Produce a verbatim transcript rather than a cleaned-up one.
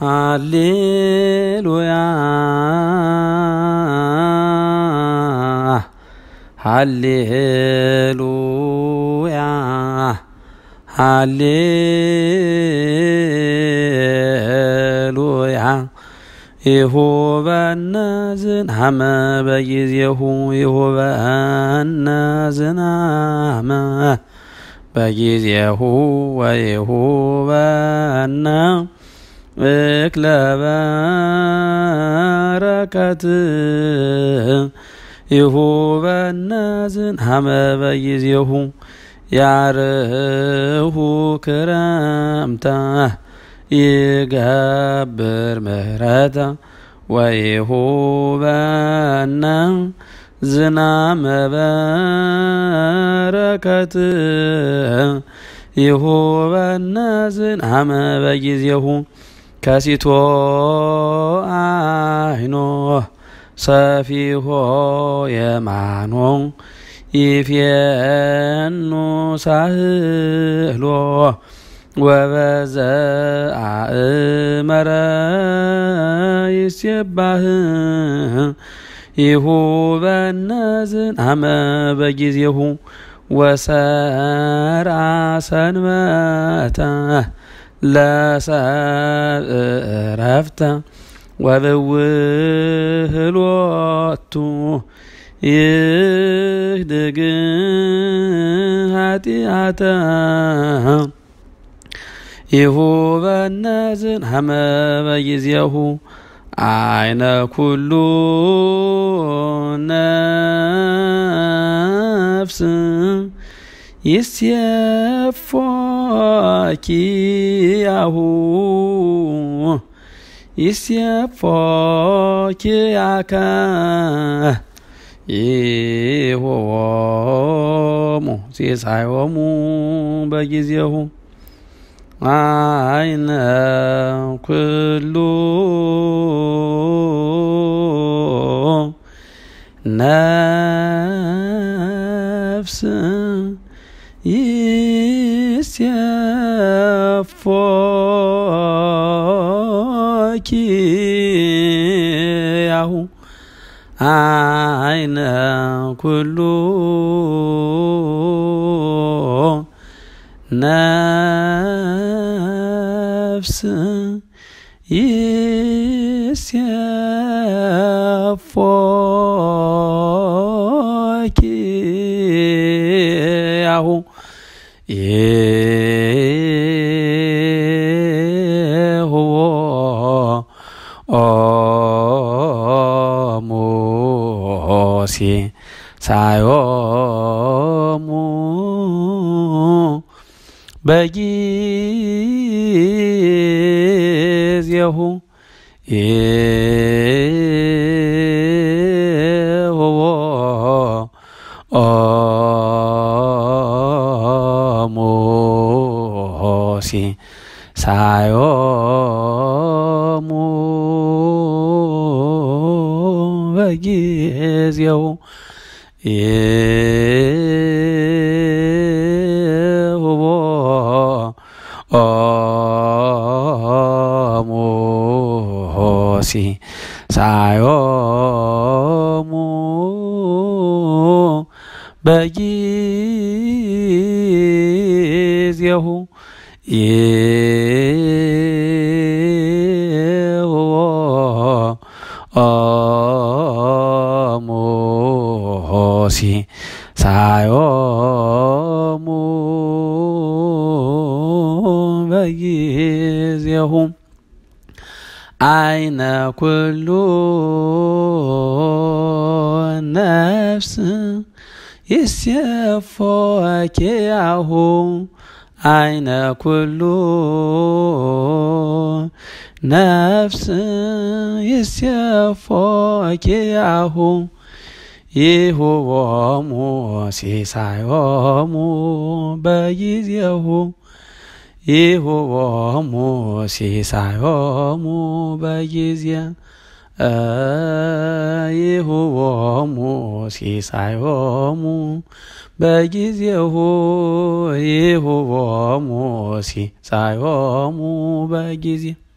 ሃሌሉያ ሃሌሉያ ሃሌሉያ ይሁበነ ዝናመ በጊዜሁ ይሁበነ ዝናመ በጊዜሁ ወይሁበነ እክለ በረከት ይሁበነ ዝናመ በጊዜሁ ያርሁ ክረምተ ይገብር ምሕረተ ወይሁበነ ዝናመ በረከት ይሁበነ ዝናመ በጊዜሁ ከሲቶ አይኖ ሰፊሆ የማኖ ይፌኑ ሳህሎ ወበዘአእመረ ይሴባሕ ይሁበነ ዝናመ በጊዜሁ ወሠርዓ ሰንበተ ለሰብእ ዕረፍተ ወብውህ ሎቱ ይኅድግ ኃጢአተ ይሁበነ ዝናመ በጊዜሁ አይነ ኩሉ ነፍስ ይሴፎኪያሁ ይሴፎኪያከ ይሁቦሙ ሲሳዮሙ በጊዜሁ አይነ ኩሉ ነፍስ ይሴፎኪያሁ አይነ ኩሉ ነፍስ ይሴፎኪያሁ ይሁቦሙ ሲሳዮሙ በጊዜሁ ይሁቦሙ ሲሳዮሙ በጊዜሁ ይሁቦሙ ሲሳዮሙ በጊዜሁ ይሁቦሙ ሲሳዮሙ በጊዜሁ አይነ ኩሉ ነፍስ ይሴፎኪያሁ አይነ ኩሉ ነፍስ ይሴፎኪያሁ ይሁቦሙ ሲሳዮሙ በጊዜሁ ይሁቦሙ ሲሳዮሙ በጊዜ ይሁቦሙ ሲሳዮሙ በጊዜሁ ይሁቦሙ ሲሳዮሙ በጊዜ